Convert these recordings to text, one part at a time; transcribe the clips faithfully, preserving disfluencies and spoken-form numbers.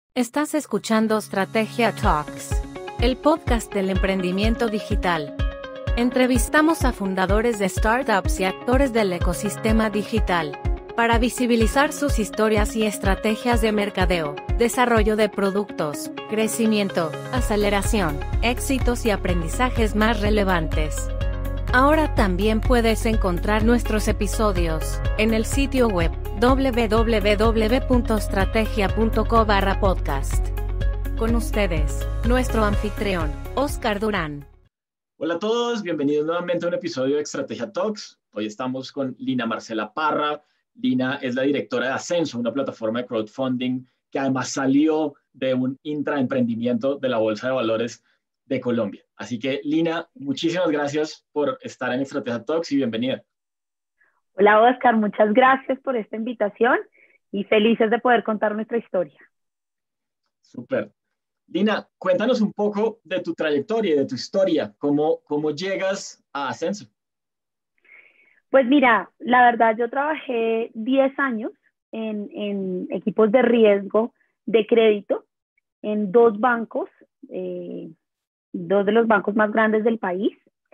Estás escuchando Strategia Talks, el podcast del emprendimiento digital. Entrevistamos a fundadores de startups y actores del ecosistema digital para visibilizar sus historias y estrategias de mercadeo, desarrollo de productos, crecimiento, aceleración, éxitos y aprendizajes más relevantes. Ahora también puedes encontrar nuestros episodios en el sitio web doble u doble u doble u punto strategia punto co barra podcast. Con ustedes, nuestro anfitrión, Oscar Durán. Hola a todos, bienvenidos nuevamente a un episodio de Strategia Talks. Hoy estamos con Lina Marcela Parra. Lina es la directora de Ascenso, una plataforma de crowdfunding que además salió de un intraemprendimiento de la Bolsa de Valores de Colombia. Así que, Lina, muchísimas gracias por estar en Strategia Talks y bienvenida. Hola, Oscar, muchas gracias por esta invitación y felices de poder contar nuestra historia. Súper. Lina, cuéntanos un poco de tu trayectoria y de tu historia. ¿Cómo, cómo llegas a Ascenso? Pues mira, la verdad yo trabajé diez años en, en equipos de riesgo de crédito en dos bancos, eh, dos de los bancos más grandes del país,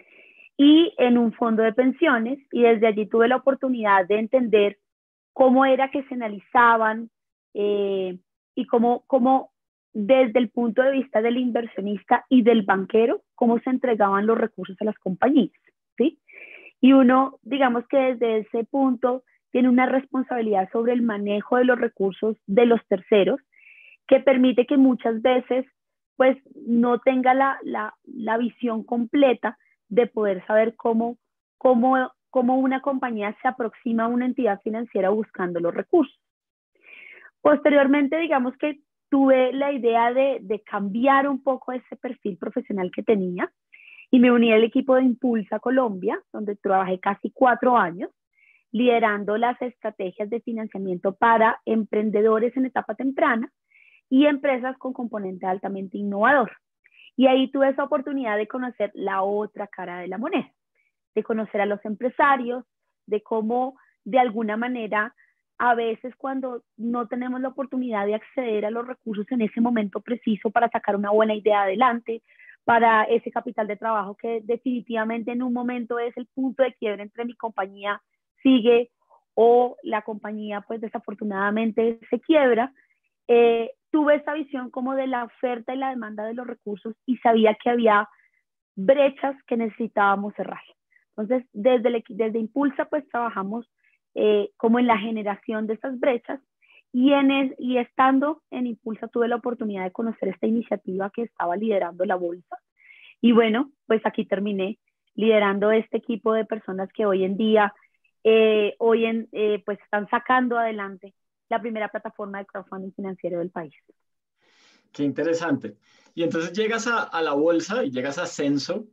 y en un fondo de pensiones, y desde allí tuve la oportunidad de entender cómo era que se analizaban eh, y cómo, cómo desde el punto de vista del inversionista y del banquero, cómo se entregaban los recursos a las compañías, ¿sí? Y uno, digamos que desde ese punto, tiene una responsabilidad sobre el manejo de los recursos de los terceros, que permite que muchas veces pues, no tenga la, la, la visión completa de poder saber cómo, cómo, cómo una compañía se aproxima a una entidad financiera buscando los recursos. Posteriormente, digamos que tuve la idea de, de cambiar un poco ese perfil profesional que tenía y me uní al equipo de Impulsa Colombia, donde trabajé casi cuatro años, liderando las estrategias de financiamiento para emprendedores en etapa temprana y empresas con componente altamente innovador. Y ahí tuve esa oportunidad de conocer la otra cara de la moneda, de conocer a los empresarios, de cómo de alguna manera a veces cuando no tenemos la oportunidad de acceder a los recursos en ese momento preciso para sacar una buena idea adelante, para ese capital de trabajo que definitivamente en un momento es el punto de quiebre entre mi compañía sigue o la compañía pues desafortunadamente se quiebra, eh, tuve esa visión como de la oferta y la demanda de los recursos y sabía que había brechas que necesitábamos cerrar. Entonces, desde, el, desde Impulsa, pues trabajamos eh, como en la generación de esas brechas y, en el, y estando en Impulsa tuve la oportunidad de conocer esta iniciativa que estaba liderando la bolsa. Y bueno, pues aquí terminé liderando este equipo de personas que hoy en día eh, hoy en, eh, pues están sacando adelante la primera plataforma de crowdfunding financiero del país. Qué interesante. Y entonces llegas a, a la bolsa y llegas a Ascenso.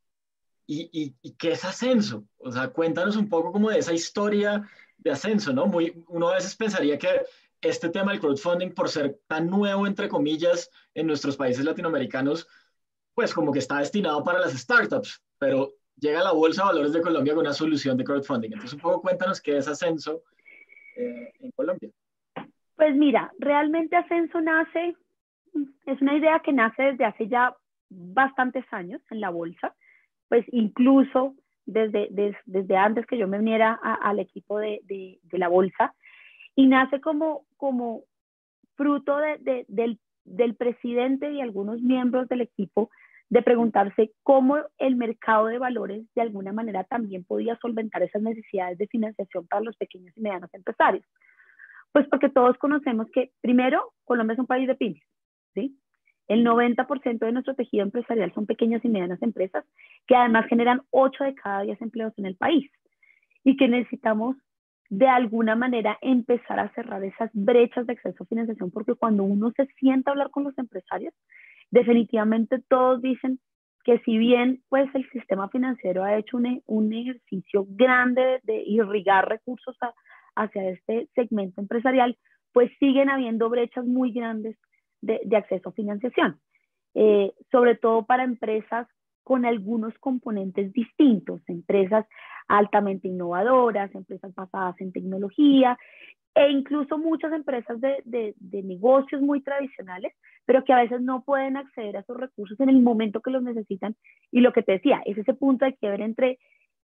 ¿Y, y, y qué es Ascenso? O sea, cuéntanos un poco como de esa historia de Ascenso, ¿no? Muy, uno a veces pensaría que este tema del crowdfunding, por ser tan nuevo, entre comillas, en nuestros países latinoamericanos, pues como que está destinado para las startups, pero llega a la Bolsa de Valores de Colombia con una solución de crowdfunding. Entonces, un poco cuéntanos qué es Ascenso eh, en Colombia. Pues mira, realmente Ascenso nace, es una idea que nace desde hace ya bastantes años en la bolsa, pues incluso desde, desde, desde antes que yo me uniera a, al equipo de, de, de la bolsa, y nace como, como fruto de, de, del, del presidente y algunos miembros del equipo de preguntarse cómo el mercado de valores de alguna manera también podía solventar esas necesidades de financiación para los pequeños y medianos empresarios. Pues porque todos conocemos que, primero, Colombia es un país de pymes, ¿sí? El noventa por ciento de nuestro tejido empresarial son pequeñas y medianas empresas que además generan ocho de cada diez empleos en el país y que necesitamos de alguna manera empezar a cerrar esas brechas de acceso a financiación, porque cuando uno se sienta a hablar con los empresarios, definitivamente todos dicen que si bien pues el sistema financiero ha hecho un, un ejercicio grande de, de irrigar recursos a, hacia este segmento empresarial, pues siguen habiendo brechas muy grandes de, de acceso a financiación, eh, sobre todo para empresas con algunos componentes distintos, empresas altamente innovadoras, empresas basadas en tecnología, e incluso muchas empresas de, de, de negocios muy tradicionales, pero que a veces no pueden acceder a esos recursos en el momento que los necesitan. Y lo que te decía, es ese punto de quiebre entre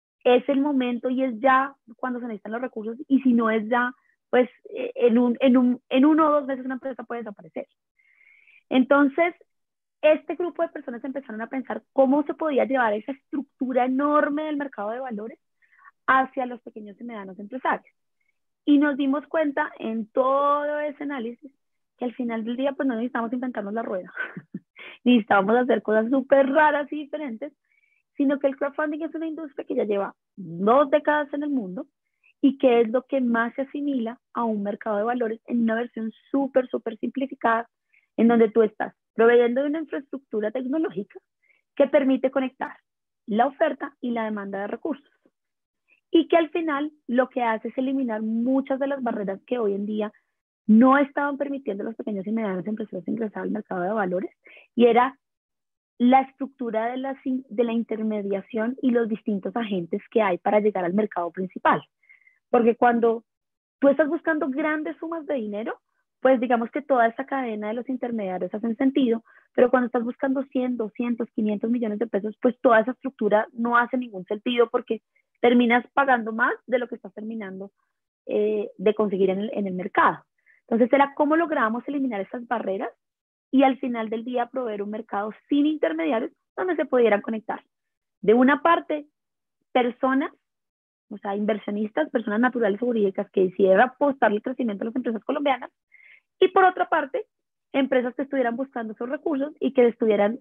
es el momento y es ya cuando se necesitan los recursos, y si no es ya, pues en, un, en, un, en uno o dos meses una empresa puede desaparecer. Entonces, este grupo de personas empezaron a pensar cómo se podía llevar esa estructura enorme del mercado de valores hacia los pequeños y medianos empresarios. Y nos dimos cuenta en todo ese análisis que al final del día pues no necesitamos inventarnos la rueda, necesitábamos hacer cosas súper raras y diferentes, sino que el crowdfunding es una industria que ya lleva dos décadas en el mundo y que es lo que más se asimila a un mercado de valores en una versión súper, súper simplificada, en donde tú estás proveyendo de una infraestructura tecnológica que permite conectar la oferta y la demanda de recursos. Y que al final lo que hace es eliminar muchas de las barreras que hoy en día no estaban permitiendo a los pequeños y medianos empresarios ingresar al mercado de valores, y era la estructura de la, de la intermediación y los distintos agentes que hay para llegar al mercado principal. Porque cuando tú estás buscando grandes sumas de dinero, pues digamos que toda esa cadena de los intermediarios hacen sentido, pero cuando estás buscando cien, doscientos, quinientos millones de pesos, pues toda esa estructura no hace ningún sentido, porque terminas pagando más de lo que estás terminando eh, de conseguir en el, en el mercado. Entonces era cómo logramos eliminar esas barreras y al final del día proveer un mercado sin intermediarios donde se pudieran conectar. De una parte, personas, o sea, inversionistas, personas naturales o jurídicas que decidieran apostar el crecimiento de las empresas colombianas, y por otra parte, empresas que estuvieran buscando esos recursos y que estuvieran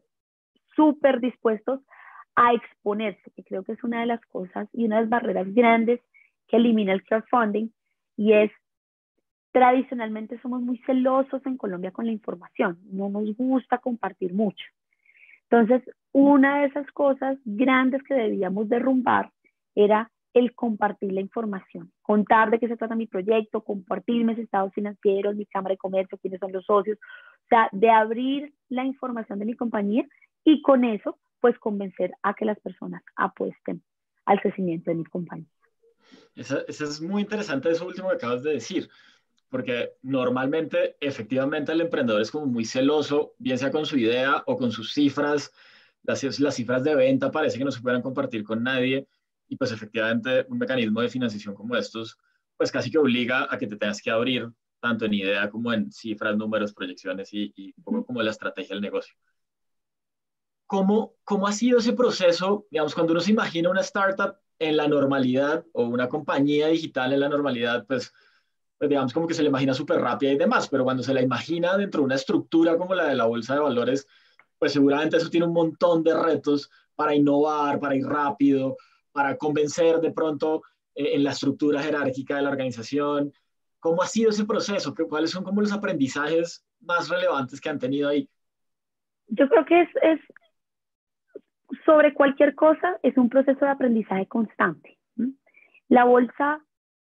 súper dispuestos a exponerse, que creo que es una de las cosas y una de las barreras grandes que elimina el crowdfunding, y es, tradicionalmente somos muy celosos en Colombia con la información, no nos gusta compartir mucho. Entonces, una de esas cosas grandes que debíamos derrumbar era el compartir la información, contar de qué se trata mi proyecto, compartir mis estados financieros, mi cámara de comercio, quiénes son los socios, o sea, de abrir la información de mi compañía y con eso, pues convencer a que las personas apuesten al crecimiento de mi compañía. Eso, eso es muy interesante, eso último que acabas de decir, porque normalmente, efectivamente, el emprendedor es como muy celoso, bien sea con su idea o con sus cifras. Las, las cifras de venta parece que no se puedan compartir con nadie, y pues efectivamente un mecanismo de financiación como estos, pues casi que obliga a que te tengas que abrir tanto en idea como en cifras, números, proyecciones y, y un poco como la estrategia del negocio. ¿Cómo, ¿Cómo ha sido ese proceso? Digamos, cuando uno se imagina una startup en la normalidad o una compañía digital en la normalidad, pues, pues digamos como que se la imagina súper rápida y demás, pero cuando se la imagina dentro de una estructura como la de la bolsa de valores, pues seguramente eso tiene un montón de retos para innovar, para ir rápido, para convencer de pronto eh, en la estructura jerárquica de la organización. ¿Cómo ha sido ese proceso? ¿Cuáles son como los aprendizajes más relevantes que han tenido ahí? Yo creo que es, es sobre cualquier cosa, es un proceso de aprendizaje constante. ¿Mm? La bolsa,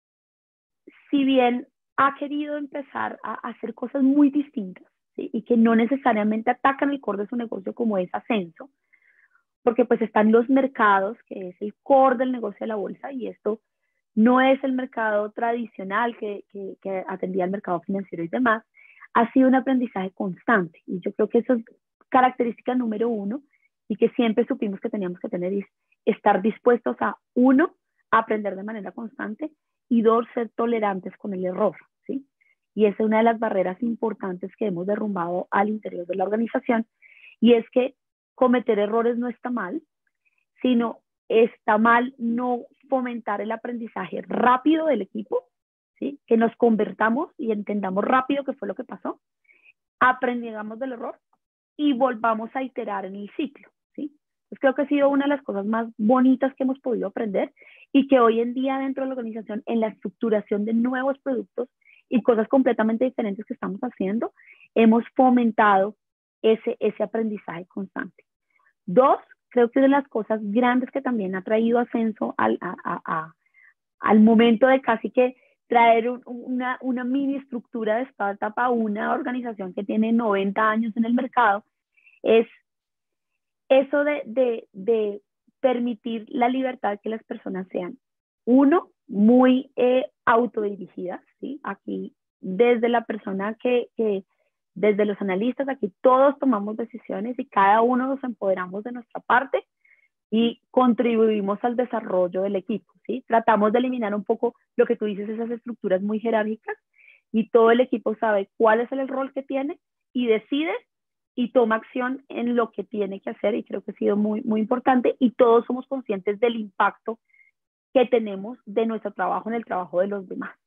si bien ha querido empezar a hacer cosas muy distintas, ¿sí? Y que no necesariamente atacan el core de su negocio como es Ascenso, porque pues están los mercados, que es el core del negocio de la bolsa, y esto no es el mercado tradicional que, que, que atendía al mercado financiero y demás. Ha sido un aprendizaje constante, y yo creo que eso es característica número uno, y que siempre supimos que teníamos que tener, es estar dispuestos a, uno, a aprender de manera constante, y dos, ser tolerantes con el error, ¿sí? Y esa es una de las barreras importantes que hemos derrumbado al interior de la organización, y es que cometer errores no está mal, sino está mal no fomentar el aprendizaje rápido del equipo, ¿sí? Que nos convertamos y entendamos rápido qué fue lo que pasó, aprendamos del error y volvamos a iterar en el ciclo, ¿sí? Pues creo que ha sido una de las cosas más bonitas que hemos podido aprender, y que hoy en día dentro de la organización, en la estructuración de nuevos productos y cosas completamente diferentes que estamos haciendo, hemos fomentado ese, ese aprendizaje constante. Dos, creo que una de las cosas grandes que también ha traído Ascenso al, a, a, a, al momento de casi que traer un, una, una mini estructura de startup a una organización que tiene noventa años en el mercado, es eso de, de, de permitir la libertad que las personas sean, uno, muy eh, autodirigidas, ¿sí? Aquí, desde la persona que, que, desde los analistas, aquí todos tomamos decisiones y cada uno nos empoderamos de nuestra parte y contribuimos al desarrollo del equipo, ¿sí? Tratamos de eliminar un poco lo que tú dices, esas estructuras muy jerárquicas, y todo el equipo sabe cuál es el rol que tiene y decide y toma acción en lo que tiene que hacer, y creo que ha sido muy, muy importante, y todos somos conscientes del impacto que tenemos de nuestro trabajo en el trabajo de los demás.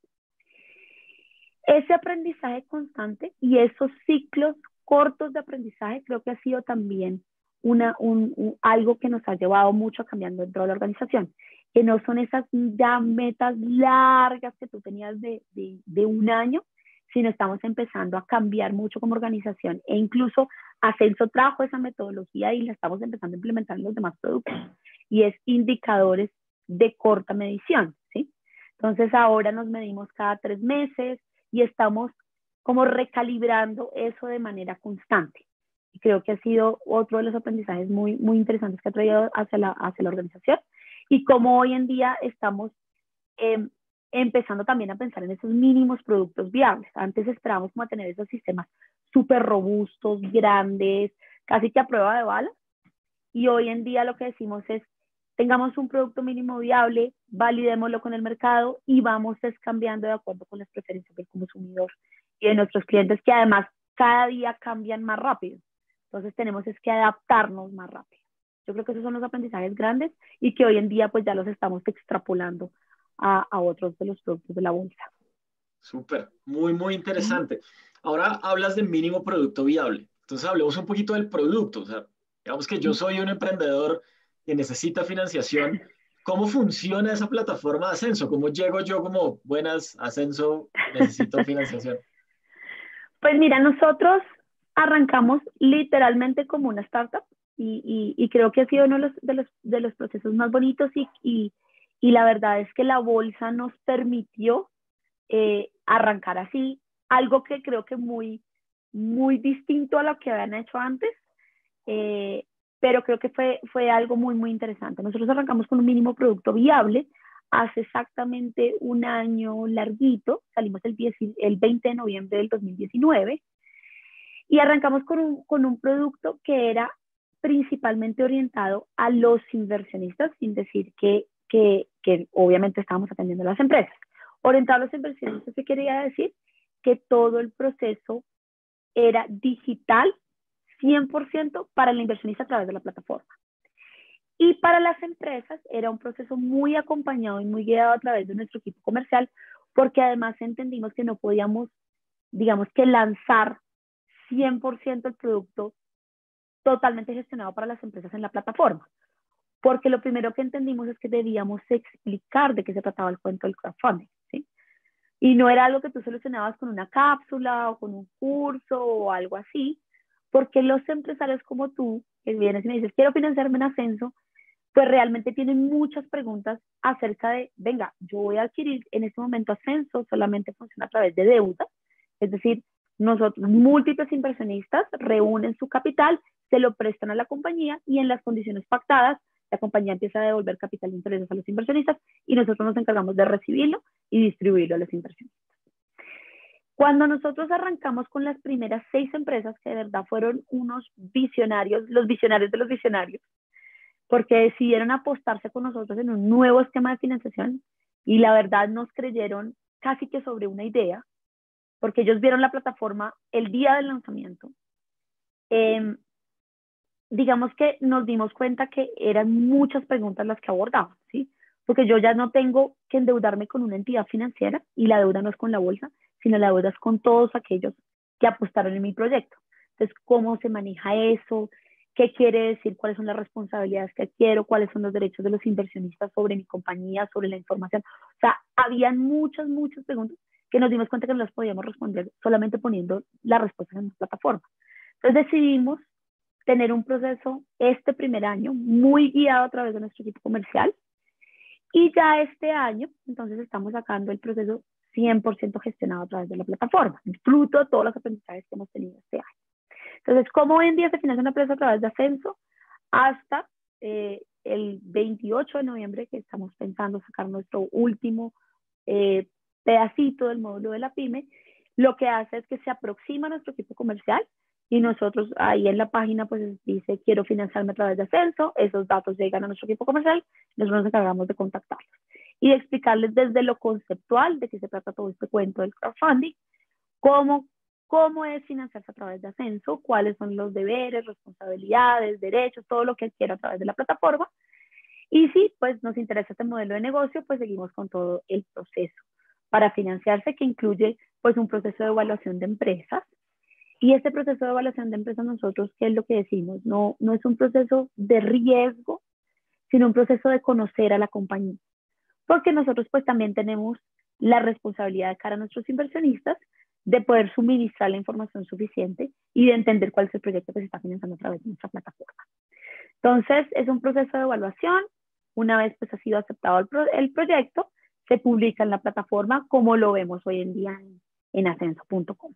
Ese aprendizaje constante y esos ciclos cortos de aprendizaje creo que ha sido también una, un, un, algo que nos ha llevado mucho a cambiar dentro de la organización, que no son esas ya metas largas que tú tenías de, de, de un año, sino estamos empezando a cambiar mucho como organización, e incluso Ascenso trajo esa metodología y la estamos empezando a implementar en los demás productos, y es indicadores de corta medición, ¿sí? Entonces ahora nos medimos cada tres meses y estamos como recalibrando eso de manera constante. Y creo que ha sido otro de los aprendizajes muy, muy interesantes que ha traído hacia la, hacia la organización, y como hoy en día estamos eh, empezando también a pensar en esos mínimos productos viables. Antes esperábamos como a tener esos sistemas súper robustos, grandes, casi que a prueba de balas, y hoy en día lo que decimos es, tengamos un producto mínimo viable, validémoslo con el mercado y vamos cambiando de acuerdo con las preferencias del consumidor y de nuestros clientes, que además cada día cambian más rápido. Entonces tenemos es que adaptarnos más rápido. Yo creo que esos son los aprendizajes grandes y que hoy en día pues ya los estamos extrapolando a, a otros de los productos de la bolsa. Súper, muy, muy interesante. Ahora hablas de mínimo producto viable. Entonces hablemos un poquito del producto. O sea, digamos que yo soy un emprendedor que necesita financiación. ¿Cómo funciona esa plataforma de Ascenso? ¿Cómo llego yo como, buenas, Ascenso, necesito financiación? Pues mira, nosotros arrancamos literalmente como una startup y, y, y creo que ha sido uno de los, de los, de los procesos más bonitos, y, y, y la verdad es que la bolsa nos permitió eh, arrancar así, algo que creo que muy, muy distinto a lo que habían hecho antes, eh, pero creo que fue, fue algo muy, muy interesante. Nosotros arrancamos con un mínimo producto viable hace exactamente un año larguito, salimos el, diez, el veinte de noviembre del dos mil diecinueve, y arrancamos con un, con un producto que era principalmente orientado a los inversionistas, sin decir que, que, que obviamente estábamos atendiendo a las empresas. Orientado a los inversionistas, ¿qué quería decir? Que todo el proceso era digital, cien por ciento para el inversionista a través de la plataforma. Y para las empresas era un proceso muy acompañado y muy guiado a través de nuestro equipo comercial, porque además entendimos que no podíamos, digamos que lanzar cien por ciento el producto totalmente gestionado para las empresas en la plataforma, porque lo primero que entendimos es que debíamos explicar de qué se trataba el cuento del crowdfunding, ¿sí? Y no era algo que tú solucionabas con una cápsula o con un curso o algo así, porque los empresarios como tú, que vienes y me dices, quiero financiarme en Ascenso, pues realmente tienen muchas preguntas acerca de, venga, yo voy a adquirir en este momento Ascenso, solamente funciona a través de deuda, es decir, nosotros, múltiples inversionistas reúnen su capital, se lo prestan a la compañía y en las condiciones pactadas, la compañía empieza a devolver capital de intereses a los inversionistas y nosotros nos encargamos de recibirlo y distribuirlo a los inversionistas. Cuando nosotros arrancamos con las primeras seis empresas, que de verdad fueron unos visionarios, los visionarios de los visionarios, porque decidieron apostarse con nosotros en un nuevo esquema de financiación y la verdad nos creyeron casi que sobre una idea, porque ellos vieron la plataforma el día del lanzamiento. Eh, digamos que nos dimos cuenta que eran muchas preguntas las que abordaban, ¿sí? Porque yo ya no tengo que endeudarme con una entidad financiera y la deuda no es con la bolsa, sino la deuda es con todos aquellos que apostaron en mi proyecto. Entonces, ¿cómo se maneja eso? ¿Qué quiere decir? ¿Cuáles son las responsabilidades que adquiero? ¿Cuáles son los derechos de los inversionistas sobre mi compañía, sobre la información? O sea, habían muchas, muchas preguntas que nos dimos cuenta que no las podíamos responder solamente poniendo las respuestas en la plataforma. Entonces decidimos tener un proceso este primer año muy guiado a través de nuestro equipo comercial, y ya este año entonces estamos sacando el proceso cien por ciento gestionado a través de la plataforma, fruto de todos los aprendizajes que hemos tenido este año. Entonces, ¿cómo hoy en día se financia una empresa a través de Ascenso? Hasta eh, el veintiocho de noviembre, que estamos pensando sacar nuestro último eh, pedacito del módulo de la pyme, lo que hace es que se aproxima a nuestro equipo comercial y nosotros ahí en la página pues dice quiero financiarme a través de Ascenso, esos datos llegan a nuestro equipo comercial, nosotros nos encargamos de contactarlos y de explicarles desde lo conceptual de qué se trata todo este cuento del crowdfunding, cómo, cómo es financiarse a través de Ascenso, cuáles son los deberes, responsabilidades, derechos, todo lo que adquiere a través de la plataforma. Y si pues nos interesa este modelo de negocio, pues seguimos con todo el proceso para financiarse, que incluye pues un proceso de evaluación de empresas. Y este proceso de evaluación de empresas nosotros, ¿qué es lo que decimos? No, no es un proceso de riesgo, sino un proceso de conocer a la compañía. Porque nosotros pues también tenemos la responsabilidad de cara a nuestros inversionistas de poder suministrar la información suficiente y de entender cuál es el proyecto que se está financiando a través de nuestra plataforma. Entonces, es un proceso de evaluación. Una vez pues ha sido aceptado el, pro el proyecto, se publica en la plataforma como lo vemos hoy en día en, en ascenso punto com.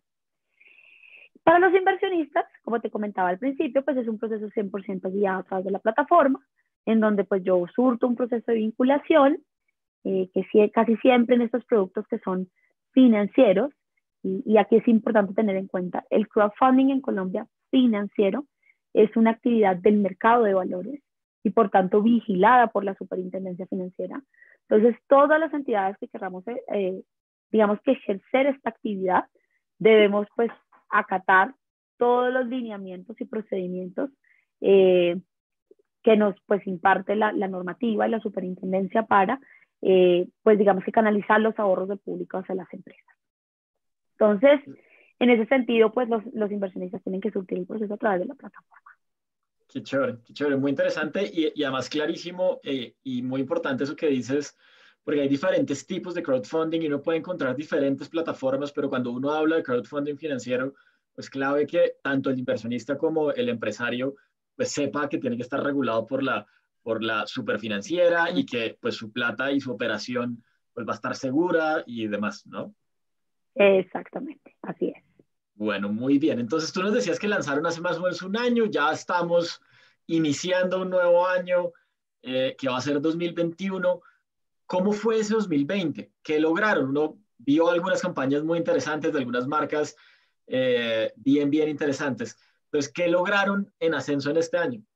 Para los inversionistas, como te comentaba al principio, pues es un proceso cien por ciento guiado a través de la plataforma, en donde pues yo surto un proceso de vinculación, eh, que sí, casi siempre en estos productos que son financieros, y, y aquí es importante tener en cuenta, el crowdfunding en Colombia financiero es una actividad del mercado de valores y por tanto vigilada por la Superintendencia Financiera. Entonces, todas las entidades que queramos, eh, digamos que ejercer esta actividad, debemos pues acatar todos los lineamientos y procedimientos eh, que nos pues imparte la, la normativa y la superintendencia para eh, pues digamos que canalizar los ahorros del público hacia las empresas. Entonces, en ese sentido, pues los, los inversionistas tienen que surtir el proceso a través de la plataforma. Qué chévere, qué chévere, muy interesante y, y además clarísimo eh, y muy importante eso que dices, porque hay diferentes tipos de crowdfunding y uno puede encontrar diferentes plataformas, pero cuando uno habla de crowdfunding financiero, pues clave que tanto el inversionista como el empresario pues sepa que tiene que estar regulado por la, por la superfinanciera y que pues su plata y su operación pues va a estar segura y demás, ¿no? Exactamente, así es. Bueno, muy bien. Entonces tú nos decías que lanzaron hace más o menos un año, ya estamos iniciando un nuevo año eh, que va a ser dos mil veintiuno. ¿Cómo fue ese dos mil veinte? ¿Qué lograron? Uno vio algunas campañas muy interesantes de algunas marcas eh, bien, bien interesantes. Entonces, ¿qué lograron en Ascenso en este año?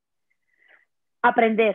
Aprender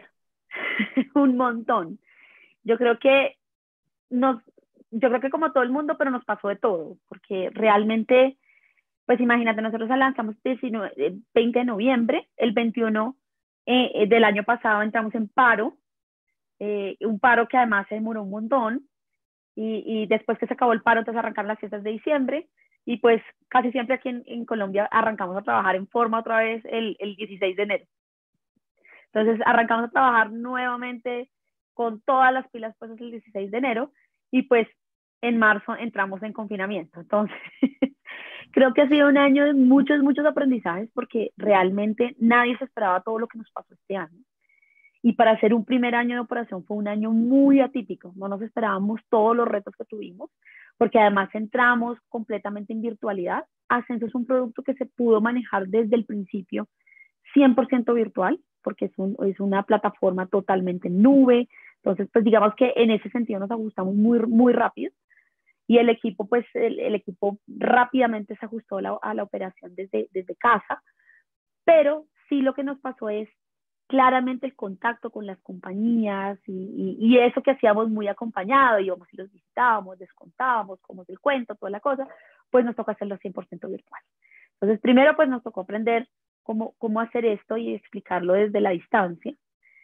un montón. Yo creo que nos, yo creo que como todo el mundo, pero nos pasó de todo, porque realmente, pues imagínate, nosotros lanzamos el veinte de noviembre, el veintiuno eh, del año pasado entramos en paro, eh, un paro que además se demoró un montón, y, y después que se acabó el paro, entonces arrancaron las fiestas de diciembre, y pues casi siempre aquí en, en Colombia arrancamos a trabajar en forma otra vez el, el dieciséis de enero. Entonces arrancamos a trabajar nuevamente con todas las pilas puestas el dieciséis de enero, y pues en marzo entramos en confinamiento. Entonces, creo que ha sido un año de muchos, muchos aprendizajes, porque realmente nadie se esperaba todo lo que nos pasó este año. Y para hacer un primer año de operación fue un año muy atípico. No nos esperábamos todos los retos que tuvimos, porque además entramos completamente en virtualidad. Ascenso es un producto que se pudo manejar desde el principio cien por ciento virtual, porque es, un, es una plataforma totalmente en nube. Entonces, pues digamos que en ese sentido nos ajustamos muy, muy rápido. Y el equipo, pues el, el equipo rápidamente se ajustó a la, a la operación desde, desde casa. Pero sí lo que nos pasó es claramente el contacto con las compañías y, y, y eso que hacíamos muy acompañado, íbamos y los visitábamos, les contábamos cómo es el cuento, toda la cosa, pues nos tocó hacerlo cien por ciento virtual. Entonces, primero pues nos tocó aprender cómo, cómo hacer esto y explicarlo desde la distancia,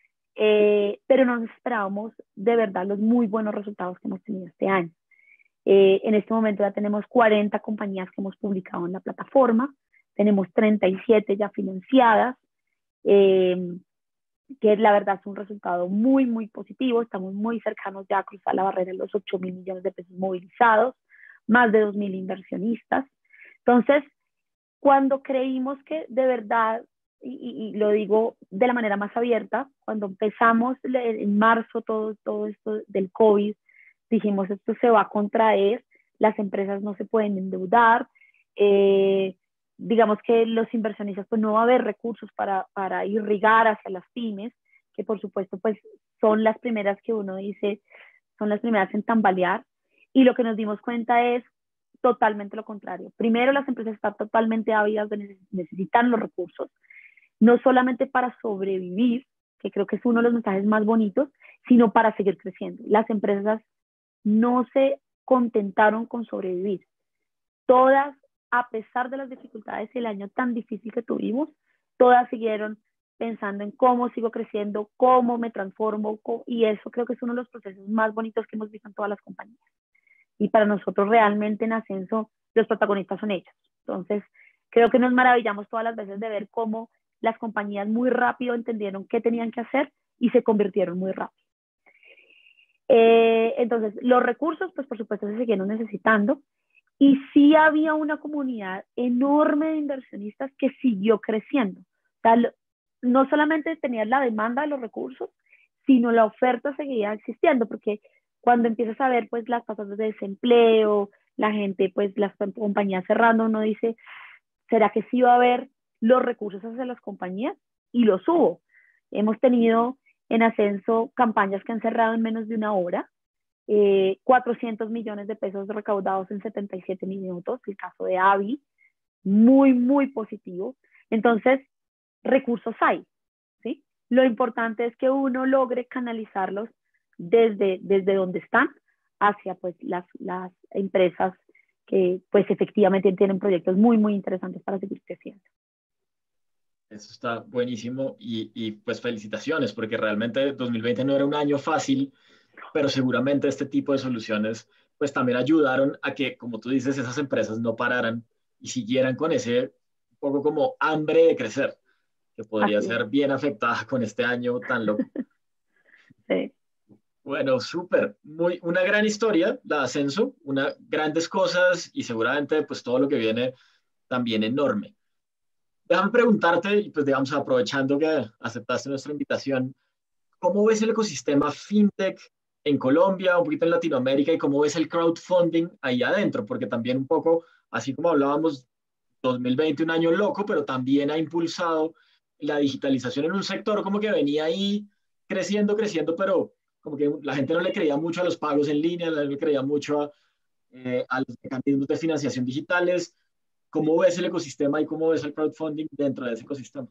eh, pero no nos esperábamos de verdad los muy buenos resultados que hemos tenido este año. Eh, en este momento ya tenemos cuarenta compañías que hemos publicado en la plataforma, tenemos treinta y siete ya financiadas, eh, que la verdad es un resultado muy, muy positivo. Estamos muy cercanos ya a cruzar la barrera de los ocho mil millones de pesos movilizados, más de dos mil inversionistas. Entonces, cuando creímos que de verdad, y, y, y lo digo de la manera más abierta, cuando empezamos en marzo todo, todo esto del COVID, dijimos esto se va a contraer, las empresas no se pueden endeudar, eh, digamos que los inversionistas pues no va a haber recursos para, para irrigar hacia las pymes, que por supuesto pues son las primeras que uno dice, son las primeras en tambalear. Y lo que nos dimos cuenta es totalmente lo contrario. Primero, las empresas están totalmente ávidas de necesitar los recursos, no solamente para sobrevivir, que creo que es uno de los mensajes más bonitos, sino para seguir creciendo. Las empresas no se contentaron con sobrevivir. Todas, a pesar de las dificultades y el año tan difícil que tuvimos, todas siguieron pensando en cómo sigo creciendo, cómo me transformo, y eso creo que es uno de los procesos más bonitos que hemos visto en todas las compañías. Y para nosotros realmente en Ascenso los protagonistas son ellos. Entonces, creo que nos maravillamos todas las veces de ver cómo las compañías muy rápido entendieron qué tenían que hacer y se convirtieron muy rápido. Eh, entonces, los recursos, pues por supuesto, se siguieron necesitando. Y sí había una comunidad enorme de inversionistas que siguió creciendo. O sea, no solamente tenías la demanda de los recursos, sino la oferta seguía existiendo, porque cuando empiezas a ver pues las tasas de desempleo, la gente, pues las compañías cerrando, uno dice, ¿será que sí va a haber los recursos hacia las compañías? Y los hubo. Hemos tenido en Ascenso campañas que han cerrado en menos de una hora, eh, cuatrocientos millones de pesos recaudados en setenta y siete minutos, el caso de Avi, muy, muy positivo. Entonces, recursos hay, ¿sí? Lo importante es que uno logre canalizarlos desde, desde donde están hacia pues las, las empresas que pues efectivamente tienen proyectos muy, muy interesantes para seguir creciendo. Eso está buenísimo y, y pues felicitaciones, porque realmente dos mil veinte no era un año fácil, pero seguramente este tipo de soluciones pues también ayudaron a que, como tú dices, esas empresas no pararan y siguieran con ese un poco como hambre de crecer, que podría Así ser es. bien afectada con este año tan loco. Sí. Bueno, súper, muy, una gran historia, la de Ascenso, una, grandes cosas y seguramente pues todo lo que viene también enorme. Déjame preguntarte, y pues digamos aprovechando que aceptaste nuestra invitación, ¿cómo ves el ecosistema fintech en Colombia, un poquito en Latinoamérica, y cómo ves el crowdfunding ahí adentro? Porque también un poco, así como hablábamos, dos mil veinte un año loco, pero también ha impulsado la digitalización en un sector como que venía ahí creciendo, creciendo, pero como que la gente no le creía mucho a los pagos en línea, no le creía mucho a, eh, a los mecanismos de financiación digitales. ¿Cómo ves el ecosistema y cómo ves el crowdfunding dentro de ese ecosistema?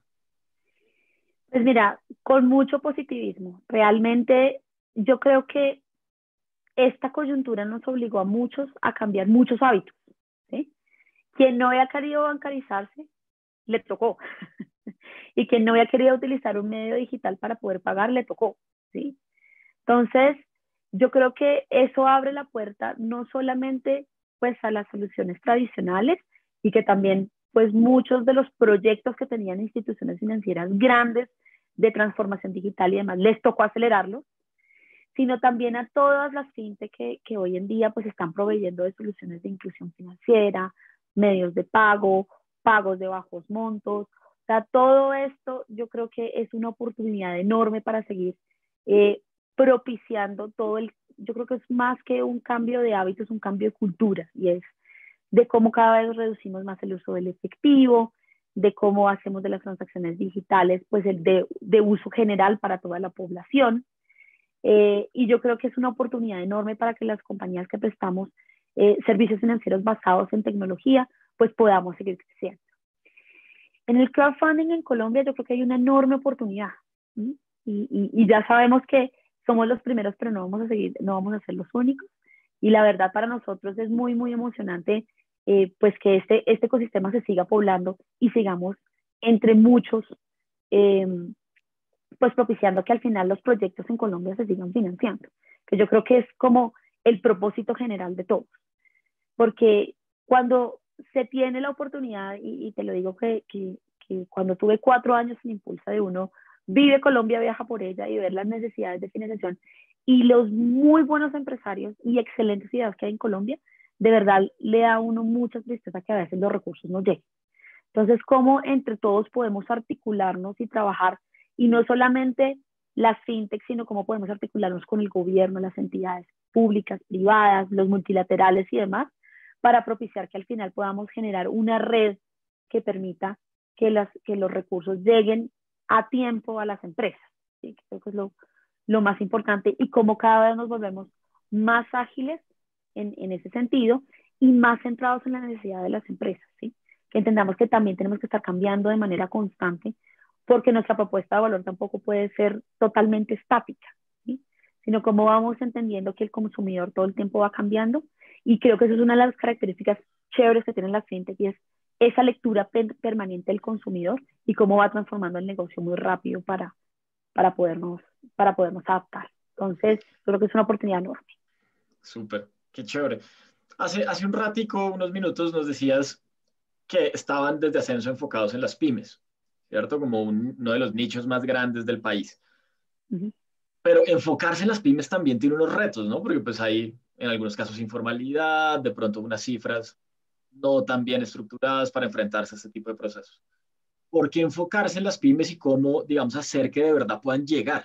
Pues mira, con mucho positivismo. Realmente yo creo que esta coyuntura nos obligó a muchos a cambiar muchos hábitos, ¿sí? Quien no había querido bancarizarse, le tocó. Y quien no había querido utilizar un medio digital para poder pagar, le tocó, ¿sí? Entonces, yo creo que eso abre la puerta no solamente pues a las soluciones tradicionales y que también pues muchos de los proyectos que tenían instituciones financieras grandes de transformación digital y demás, les tocó acelerarlo, sino también a todas las fintech que, que hoy en día pues están proveyendo de soluciones de inclusión financiera, medios de pago, pagos de bajos montos. O sea, todo esto yo creo que es una oportunidad enorme para seguir eh, propiciando todo el, yo creo que es más que un cambio de hábitos, un cambio de cultura, y es de cómo cada vez reducimos más el uso del efectivo, de cómo hacemos de las transacciones digitales pues el de, de uso general para toda la población. Eh, y yo creo que es una oportunidad enorme para que las compañías que prestamos eh, servicios financieros basados en tecnología pues podamos seguir creciendo. En el crowdfunding en Colombia yo creo que hay una enorme oportunidad, ¿sí? y, y, y ya sabemos que somos los primeros, pero no vamos a seguir, no vamos a ser los únicos. Y la verdad para nosotros es muy, muy emocionante eh, pues que este, este ecosistema se siga poblando y sigamos entre muchos eh, pues propiciando que al final los proyectos en Colombia se sigan financiando, que yo creo que es como el propósito general de todos. Porque cuando se tiene la oportunidad, y, y te lo digo que, que, que cuando tuve cuatro años en Impulsa de uno, vive Colombia, viaja por ella y ver las necesidades de financiación y los muy buenos empresarios y excelentes ideas que hay en Colombia, de verdad le da a uno mucha tristeza que a veces los recursos no lleguen. Entonces, ¿cómo entre todos podemos articularnos y trabajar? Y no solamente las fintech, sino cómo podemos articularnos con el gobierno, las entidades públicas, privadas, los multilaterales y demás, para propiciar que al final podamos generar una red que permita que, las, que los recursos lleguen a tiempo a las empresas. ¿Sí? Creo que es lo, lo más importante y cómo cada vez nos volvemos más ágiles en, en ese sentido y más centrados en la necesidad de las empresas, ¿sí? Que entendamos que también tenemos que estar cambiando de manera constante porque nuestra propuesta de valor tampoco puede ser totalmente estática, ¿sí? Sino cómo vamos entendiendo que el consumidor todo el tiempo va cambiando y creo que eso es una de las características chéveres que tienen las fintech y es esa lectura per permanente del consumidor y cómo va transformando el negocio muy rápido para, para, podernos, para podernos adaptar. Entonces, creo que es una oportunidad enorme. Súper, qué chévere. Hace, hace un ratico, unos minutos, nos decías que estaban desde Ascenso enfocados en las pymes, ¿cierto? Como un, uno de los nichos más grandes del país. Uh-huh. Pero enfocarse en las pymes también tiene unos retos, ¿no? Porque pues hay en algunos casos informalidad, de pronto unas cifras no tan bien estructuradas para enfrentarse a este tipo de procesos. ¿Por qué enfocarse en las pymes y cómo, digamos, hacer que de verdad puedan llegar?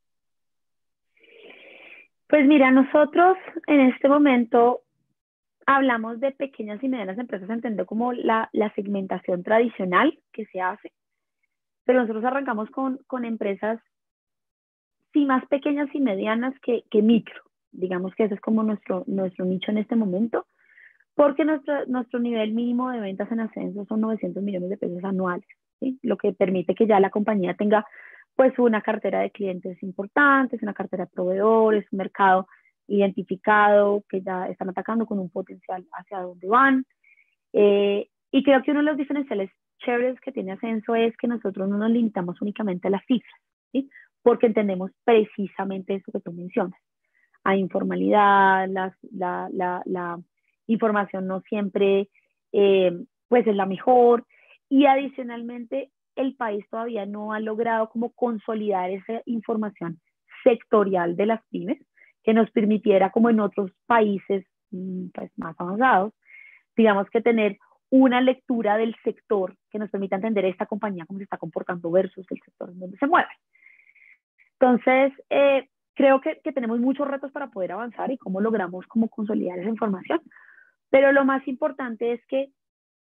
Pues mira, nosotros en este momento hablamos de pequeñas y medianas empresas, entendiendo como la, la segmentación tradicional que se hace, pero nosotros arrancamos con, con empresas sí más pequeñas y medianas que, que micro. Digamos que ese es como nuestro, nuestro nicho en este momento, porque nuestro, nuestro nivel mínimo de ventas en Ascenso son novecientos millones de pesos anuales, ¿sí? Lo que permite que ya la compañía tenga pues una cartera de clientes importantes, una cartera de proveedores, un mercado identificado que ya están atacando con un potencial hacia dónde van. Eh, y creo que uno de los diferenciales chéveres que tiene Ascenso es que nosotros no nos limitamos únicamente a las cifras, ¿sí? Porque entendemos precisamente eso que tú mencionas. Hay informalidad, la, la, la, la información no siempre eh, pues es la mejor y adicionalmente el país todavía no ha logrado como consolidar esa información sectorial de las pymes que nos permitiera, como en otros países pues, más avanzados, digamos que tener una lectura del sector que nos permita entender esta compañía cómo se está comportando versus el sector en donde se mueve. Entonces, eh, creo que, que tenemos muchos retos para poder avanzar y cómo logramos como consolidar esa información, pero lo más importante es que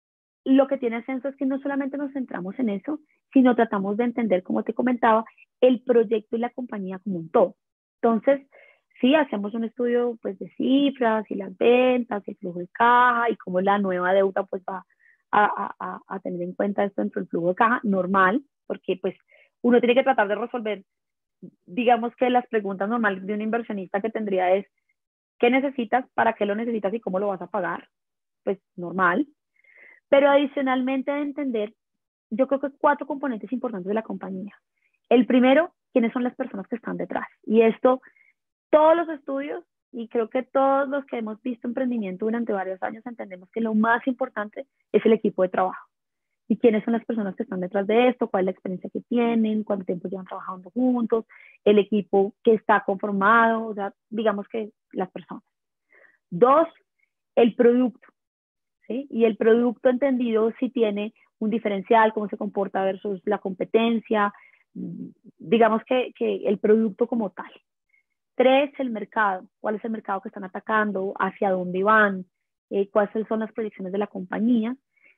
lo que tiene Ascenso es que no solamente nos centramos en eso, sino tratamos de entender, como te comentaba, el proyecto y la compañía como un todo. Entonces, sí, hacemos un estudio pues, de cifras y las ventas, el flujo de caja y cómo la nueva deuda pues, va a, a, a tener en cuenta esto dentro del flujo de caja normal, porque pues, uno tiene que tratar de resolver, digamos que las preguntas normales de un inversionista que tendría es, ¿qué necesitas? ¿Para qué lo necesitas? ¿Y cómo lo vas a pagar? Pues normal. Pero adicionalmente de entender, yo creo que cuatro componentes importantes de la compañía. El primero, quiénes son las personas que están detrás. Y esto, todos los estudios, y creo que todos los que hemos visto emprendimiento durante varios años, entendemos que lo más importante es el equipo de trabajo. Y quiénes son las personas que están detrás de esto, cuál es la experiencia que tienen, cuánto tiempo llevan trabajando juntos, el equipo que está conformado, o sea, digamos que las personas. Dos, el producto. ¿Sí? Y el producto entendido si tiene un diferencial, cómo se comporta versus la competencia, digamos que, que el producto como tal. Tres, el mercado, cuál es el mercado que están atacando, hacia dónde van, eh, cuáles son las proyecciones de la compañía.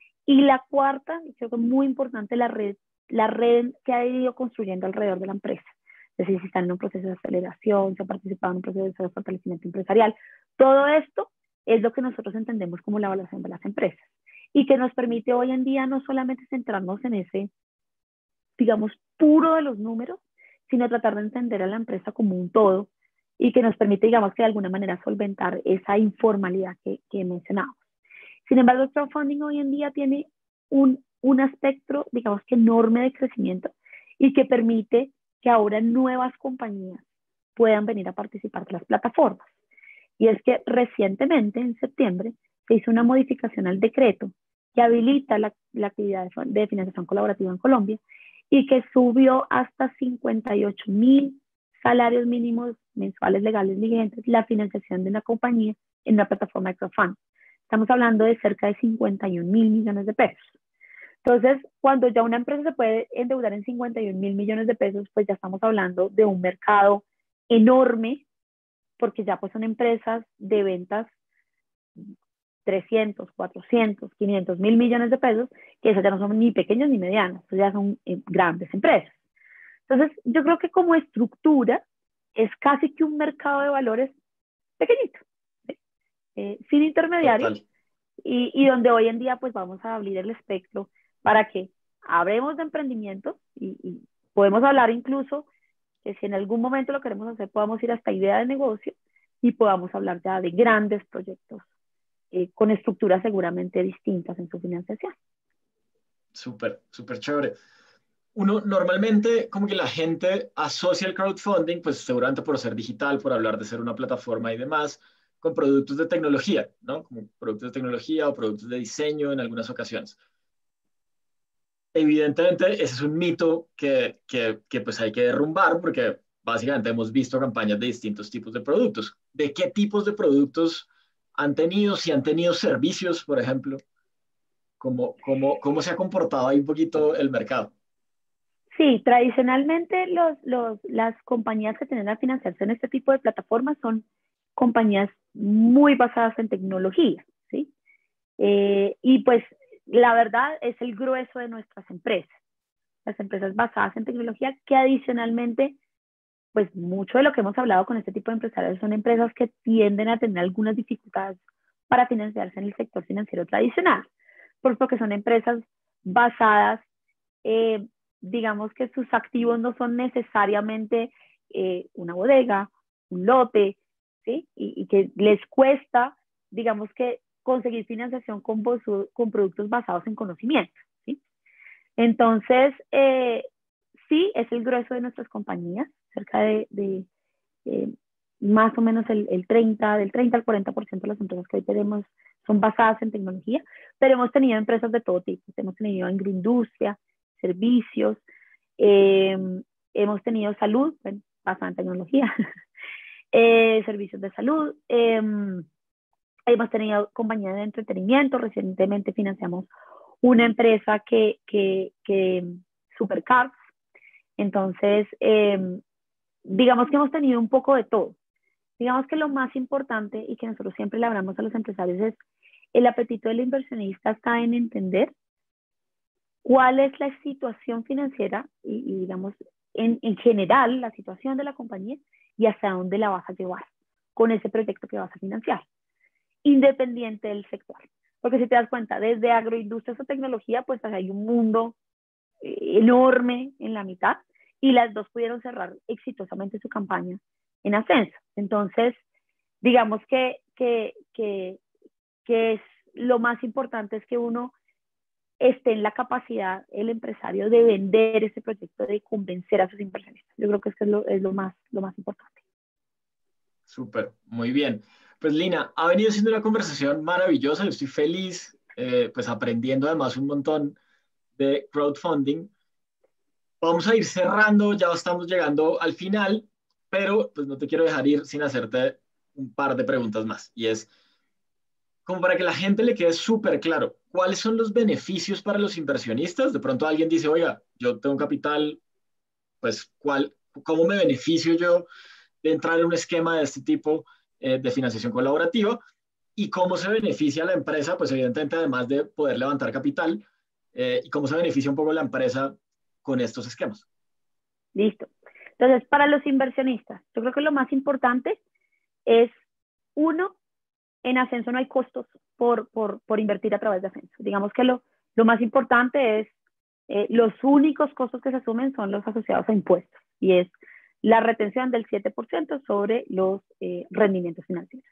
Y la cuarta, y creo que es muy importante, la red, la red que ha ido construyendo alrededor de la empresa. Es decir, si están en un proceso de aceleración, si han participado en un proceso de fortalecimiento empresarial. Todo esto es lo que nosotros entendemos como la evaluación de las empresas y que nos permite hoy en día no solamente centrarnos en ese, digamos, puro de los números, sino tratar de entender a la empresa como un todo y que nos permite, digamos, que de alguna manera solventar esa informalidad que, que mencionamos. Sin embargo, el crowdfunding hoy en día tiene un, un aspecto, digamos, que enorme de crecimiento y que permite que ahora nuevas compañías puedan venir a participar de las plataformas. Y es que recientemente, en septiembre, se hizo una modificación al decreto que habilita la, la actividad de, de financiación colaborativa en Colombia y que subió hasta cincuenta y ocho mil salarios mínimos mensuales legales vigentes la financiación de una compañía en una plataforma de crowdfunding. Estamos hablando de cerca de cincuenta y un mil millones de pesos. Entonces, cuando ya una empresa se puede endeudar en cincuenta y un mil millones de pesos, pues ya estamos hablando de un mercado enorme, porque ya pues son empresas de ventas trescientos, cuatrocientos, quinientos mil millones de pesos, que esas ya no son ni pequeñas ni medianas, esas ya son eh, grandes empresas. Entonces, yo creo que como estructura es casi que un mercado de valores pequeñito, ¿sí? eh, sin intermediarios. Total. Y, y donde hoy en día pues vamos a abrir el espectro para que hablemos de emprendimiento y, y podemos hablar incluso que si en algún momento lo queremos hacer, podamos ir hasta idea de negocio y podamos hablar ya de grandes proyectos eh, con estructuras seguramente distintas en su financiación. Súper, súper chévere. Uno normalmente como que la gente asocia el crowdfunding, pues seguramente por ser digital, por hablar de ser una plataforma y demás, con productos de tecnología, ¿no? Como productos de tecnología o productos de diseño en algunas ocasiones. Evidentemente, ese es un mito que, que, que pues hay que derrumbar porque básicamente hemos visto campañas de distintos tipos de productos. ¿De qué tipos de productos han tenido? Si han tenido servicios, por ejemplo, ¿cómo, cómo, cómo se ha comportado ahí un poquito el mercado? Sí, tradicionalmente los, los, las compañías que tienen la financiación en este tipo de plataformas son compañías muy basadas en tecnología, ¿sí? Eh, y pues la verdad es el grueso de nuestras empresas, las empresas basadas en tecnología que adicionalmente, pues mucho de lo que hemos hablado con este tipo de empresarios son empresas que tienden a tener algunas dificultades para financiarse en el sector financiero tradicional, porque son empresas basadas, eh, digamos que sus activos no son necesariamente eh, una bodega, un lote, ¿sí? Y, y que les cuesta, digamos que conseguir financiación con, con productos basados en conocimiento, ¿sí? Entonces, eh, sí, es el grueso de nuestras compañías, cerca de, de eh, más o menos el, el treinta, del treinta al cuarenta por ciento de las empresas que hoy tenemos son basadas en tecnología, pero hemos tenido empresas de todo tipo, hemos tenido agroindustria, servicios, eh, hemos tenido salud, bueno, basada en tecnología, eh, servicios de salud, eh, hemos tenido compañías de entretenimiento, recientemente financiamos una empresa que, que, que Supercars, entonces eh, digamos que hemos tenido un poco de todo. Digamos que lo más importante y que nosotros siempre le hablamos a los empresarios es el apetito del inversionista está en entender cuál es la situación financiera y, y digamos, en, en general, la situación de la compañía y hasta dónde la vas a llevar con ese proyecto que vas a financiar, independiente del sector. Porque si te das cuenta, desde agroindustria o tecnología, pues hay un mundo eh, enorme en la mitad y las dos pudieron cerrar exitosamente su campaña en ascenso. Entonces, digamos que, que, que, que es lo más importante es que uno esté en la capacidad, el empresario, de vender ese proyecto, de convencer a sus inversionistas. Yo creo que eso es lo, es lo, más, lo más importante. Súper, muy bien. Pues Lina, ha venido siendo una conversación maravillosa, yo estoy feliz, eh, pues aprendiendo además un montón de crowdfunding. Vamos a ir cerrando, ya estamos llegando al final, pero pues no te quiero dejar ir sin hacerte un par de preguntas más. Y es, como para que la gente le quede súper claro, ¿cuáles son los beneficios para los inversionistas? De pronto alguien dice, oiga, yo tengo capital, pues, ¿cuál, ¿cómo me beneficio yo de entrar en un esquema de este tipo eh, de financiación colaborativa? ¿Y cómo se beneficia la empresa? Pues evidentemente, además de poder levantar capital, eh, ¿y cómo se beneficia un poco la empresa con estos esquemas? Listo. Entonces, para los inversionistas, yo creo que lo más importante es, uno, en Ascenso no hay costos por, por, por invertir a través de Ascenso. Digamos que lo, lo más importante es, eh, los únicos costos que se asumen son los asociados a impuestos, y es la retención del siete por ciento sobre los eh, rendimientos financieros.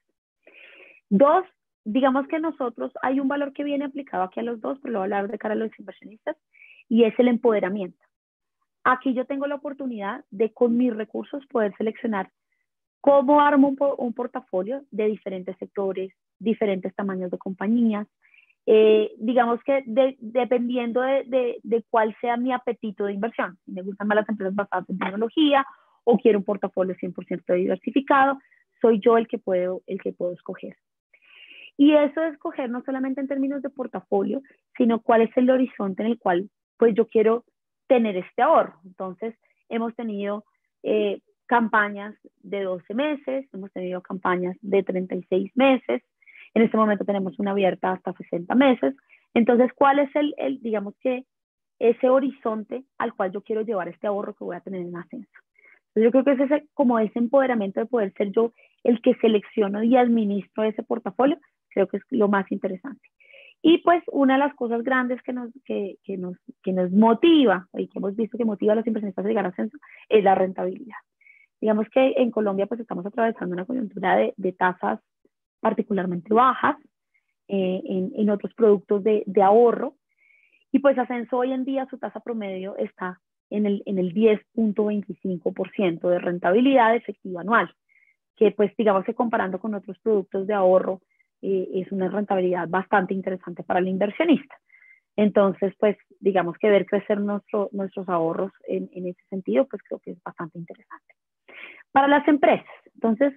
Dos, digamos que nosotros hay un valor que viene aplicado aquí a los dos, pero lo voy a hablar de cara a los inversionistas, y es el empoderamiento. Aquí yo tengo la oportunidad de con mis recursos poder seleccionar cómo armo un, un portafolio de diferentes sectores, diferentes tamaños de compañías, eh, digamos que de, dependiendo de, de, de cuál sea mi apetito de inversión. Si me gustan más las empresas basadas en tecnología o quiero un portafolio cien por ciento diversificado, soy yo el que puedo, el que puedo escoger. Y eso de escoger no solamente en términos de portafolio, sino cuál es el horizonte en el cual pues yo quiero tener este ahorro. Entonces, hemos tenido eh, campañas de doce meses, hemos tenido campañas de treinta y seis meses, en este momento tenemos una abierta hasta sesenta meses. Entonces, ¿cuál es el, el, digamos que, ese horizonte al cual yo quiero llevar este ahorro que voy a tener en Ascenso? Entonces yo creo que es ese, como ese empoderamiento de poder ser yo el que selecciono y administro ese portafolio, creo que es lo más interesante. Y pues una de las cosas grandes que nos, que, que nos, que nos motiva, y que hemos visto que motiva a los inversionistas a llegar a Ascenso, es la rentabilidad. Digamos que en Colombia pues estamos atravesando una coyuntura de, de tasas particularmente bajas eh, en, en otros productos de, de ahorro, y pues Ascenso hoy en día su tasa promedio está en el, en el diez punto veinticinco por ciento de rentabilidad efectiva anual, que pues digamos que comparando con otros productos de ahorro eh, es una rentabilidad bastante interesante para el inversionista. Entonces, pues digamos que ver crecer nuestro, nuestros ahorros en, en ese sentido, pues creo que es bastante interesante. Para las empresas, entonces,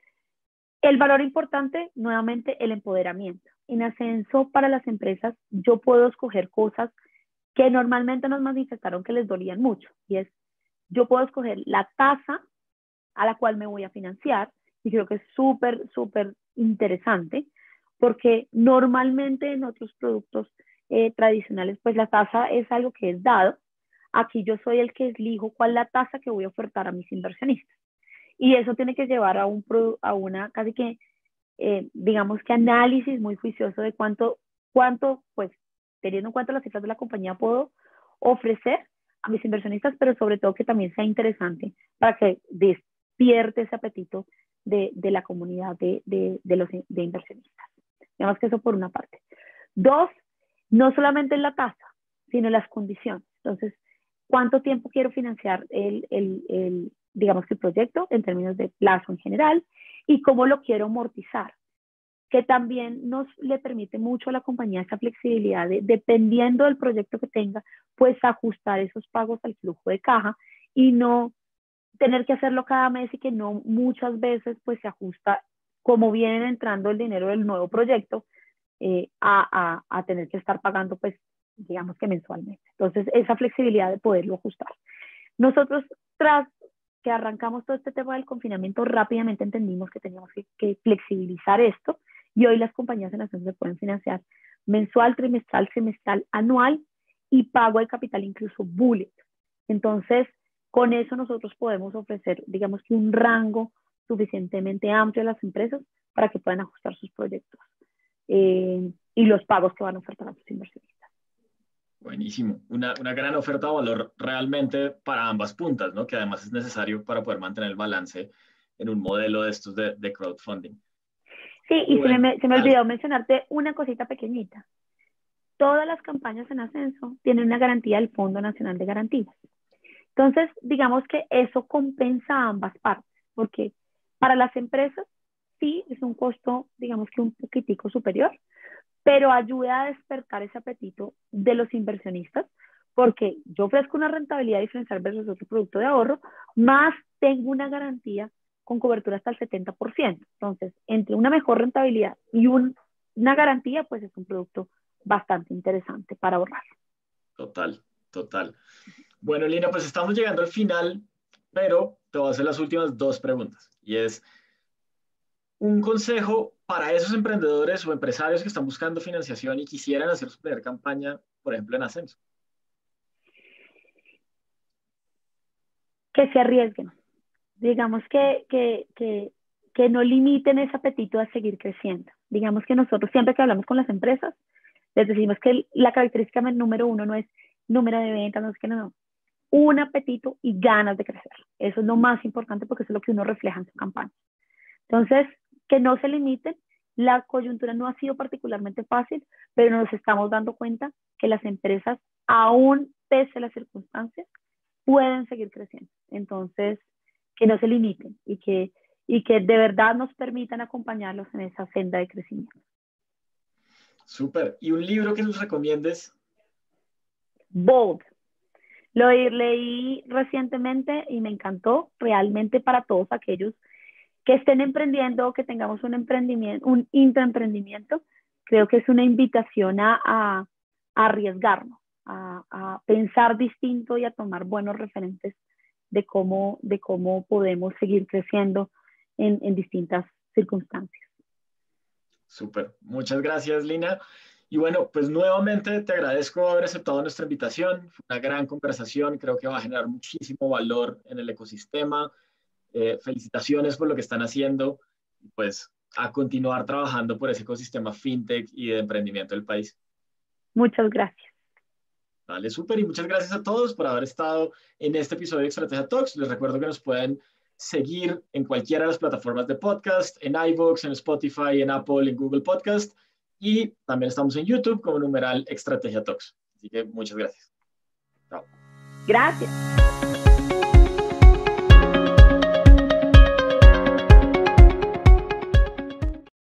el valor importante, nuevamente, el empoderamiento. En Ascenso, para las empresas, yo puedo escoger cosas que normalmente nos manifestaron que les dolían mucho, y es, yo puedo escoger la tasa a la cual me voy a financiar, y creo que es súper, súper interesante, porque normalmente en otros productos eh, tradicionales, pues la tasa es algo que es dado. Aquí yo soy el que elijo cuál es la tasa que voy a ofertar a mis inversionistas. Y eso tiene que llevar a, un, a una casi que, eh, digamos que análisis muy juicioso de cuánto, cuánto, pues, teniendo en cuenta las cifras de la compañía, puedo ofrecer a mis inversionistas, pero sobre todo que también sea interesante para que despierte ese apetito de, de la comunidad de, de, de los de inversionistas. Digamos que eso por una parte. Dos, no solamente en la tasa, sino en las condiciones. Entonces, ¿cuánto tiempo quiero financiar el, el, el, digamos que el proyecto en términos de plazo en general? Y cómo lo quiero amortizar, que también nos le permite mucho a la compañía esa flexibilidad de, dependiendo del proyecto que tenga, pues ajustar esos pagos al flujo de caja y no tener que hacerlo cada mes, y que no muchas veces pues se ajusta como viene entrando el dinero del nuevo proyecto eh, a, a, a tener que estar pagando pues digamos que mensualmente. Entonces esa flexibilidad de poderlo ajustar. Nosotros tras que arrancamos todo este tema del confinamiento, rápidamente entendimos que teníamos que, que flexibilizar esto, y hoy las compañías en Ascenso se pueden financiar mensual, trimestral, semestral, anual y pago de capital, incluso bullet. Entonces, con eso nosotros podemos ofrecer, digamos que un rango suficientemente amplio a las empresas para que puedan ajustar sus proyectos eh, y los pagos que van a ofertar a sus inversionistas. Buenísimo. Una, una gran oferta de valor realmente para ambas puntas, ¿no? Que además es necesario para poder mantener el balance en un modelo de estos de, de crowdfunding. Sí, y Bueno, se me, se me olvidó mencionarte una cosita pequeñita. Todas las campañas en Ascenso tienen una garantía del Fondo Nacional de Garantías. Entonces, digamos que eso compensa a ambas partes, porque para las empresas sí es un costo, digamos que un poquitico superior, pero ayuda a despertar ese apetito de los inversionistas, porque yo ofrezco una rentabilidad diferencial versus otro producto de ahorro, más tengo una garantía con cobertura hasta el setenta por ciento. Entonces, entre una mejor rentabilidad y un, una garantía, pues es un producto bastante interesante para ahorrar. Total, total. Bueno, Lina, pues estamos llegando al final, pero te voy a hacer las últimas dos preguntas. Y es, un consejo para esos emprendedores o empresarios que están buscando financiación y quisieran hacer su primera campaña, por ejemplo, en Ascenso. Que se arriesguen. Digamos que, que, que, que no limiten ese apetito a seguir creciendo. Digamos que nosotros siempre que hablamos con las empresas, les decimos que la característica número uno no es número de ventas, no es que no, no. Un apetito y ganas de crecer. Eso es lo más importante, porque eso es lo que uno refleja en su campaña. Entonces, que no se limiten. La coyuntura no ha sido particularmente fácil, pero nos estamos dando cuenta que las empresas, aún pese a las circunstancias, pueden seguir creciendo. Entonces, que no se limiten y que, y que de verdad nos permitan acompañarlos en esa senda de crecimiento. Súper. ¿Y un libro que nos recomiendes? Bold. Lo leí recientemente y me encantó, realmente para todos aquellos que estén emprendiendo, que tengamos un emprendimiento, un intraemprendimiento. Creo que es una invitación a, a, a arriesgarnos, a, a pensar distinto y a tomar buenos referentes de cómo, de cómo podemos seguir creciendo en, en distintas circunstancias. Súper. Muchas gracias, Lina. Y bueno, pues nuevamente te agradezco haber aceptado nuestra invitación. Fue una gran conversación, creo que va a generar muchísimo valor en el ecosistema. Eh, felicitaciones por lo que están haciendo y pues a continuar trabajando por ese ecosistema fintech y de emprendimiento del país. Muchas gracias. Vale, súper, y muchas gracias a todos por haber estado en este episodio de Estrategia Talks. Les recuerdo que nos pueden seguir en cualquiera de las plataformas de podcast, en iVoox, en Spotify, en Apple, en Google Podcast, y también estamos en YouTube como numeral Estrategia Talks. Así que muchas gracias. Chao. Gracias.